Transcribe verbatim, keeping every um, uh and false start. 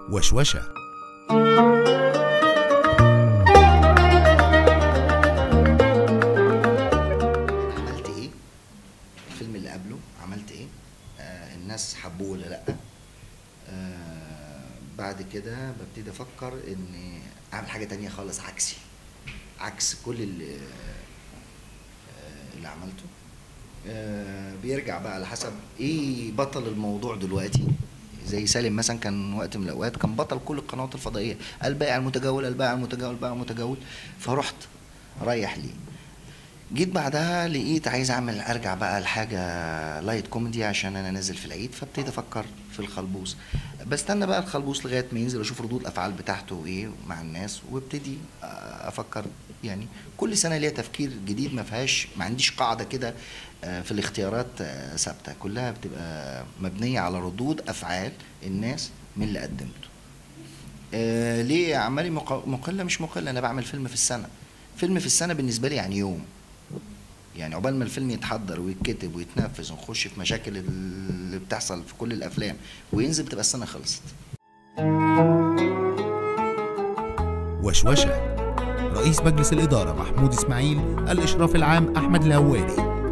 وشوشة. عملت ايه؟ الفيلم اللي قبله عملت ايه؟ آه الناس حبوه ولا لا؟ آه بعد كده ببتدي افكر ان اعمل حاجه تانية خالص عكسي، عكس كل اللي, آه اللي عملته. آه بيرجع بقى على حسب ايه بطل الموضوع دلوقتي. زي سالم مثلا كان وقت من الاوقات كان بطل كل القنوات الفضائيه، البائع المتجول البائع المتجول البائع المتجول، فرحت رايح ليه. جيت بعدها لقيت عايز اعمل ارجع بقى لحاجه لايت كوميدي عشان انا نازل في العيد، فابتديت افكر في الخلبوص. بستنى بقى الخلبوص لغايه ما ينزل اشوف ردود الافعال بتاعته ايه مع الناس، وابتدي افكر. يعني كل سنه ليها تفكير جديد، ما فيهاش ما عنديش قاعده كده في الاختيارات ثابته، كلها بتبقى مبنيه على ردود افعال الناس من اللي قدمته. آه ليه اعمالي مقله؟ مش مقله، انا بعمل فيلم في السنه. فيلم في السنه بالنسبه لي يعني يوم، يعني عقبال ما الفيلم يتحضر ويتكتب ويتنفذ ونخش في مشاكل اللي بتحصل في كل الافلام وينزل بتبقى السنه خلصت. وشوشة. رئيس مجلس الإدارة محمود إسماعيل، الإشراف العام أحمد الهواري.